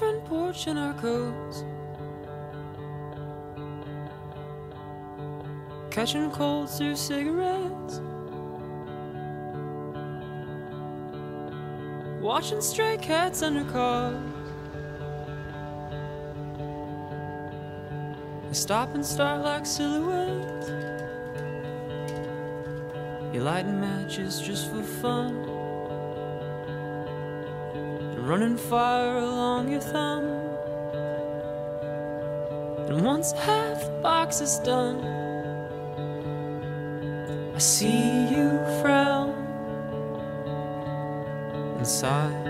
front porch in our coats, catching colds through cigarettes, watching stray cats under cars. You stop and start like silhouettes. You're lighting matches just for fun, and running fire along your thumb. And once half the box is done, I see you frown and sigh.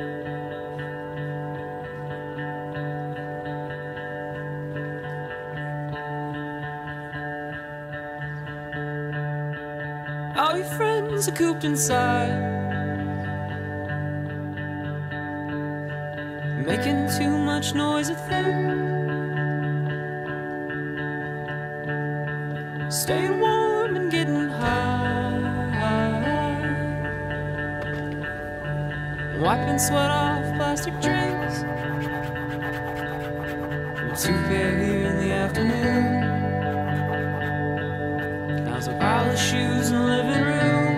All your friends are cooped inside, making too much noise at them, staying warm and getting high, wiping sweat off plastic drinks, and 2 pair here in the afternoon. Now's a pile of shoes in the living room.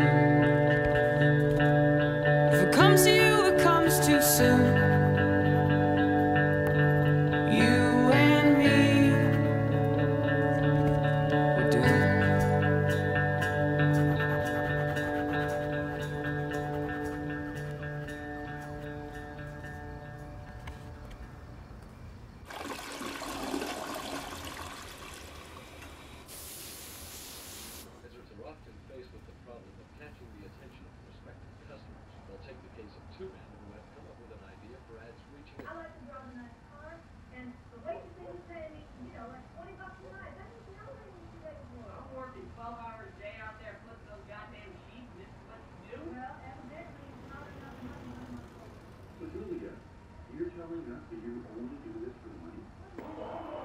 If it comes to you, it comes too soon. You and me, we're doomed. Are often faced with the problem of catching the attention of prospective customers. They'll take the case of 2 men who have come up with an idea for ads reaching I like to drive a nice car, and the waitress is paying me, like $20 a night. That means how many you today for? I'm working 12 hours a day out there flipping those goddamn sheets, and this is what you do? Well, evidently it's not enough money on my phone. So Julia, you're telling us that you only do this for the money?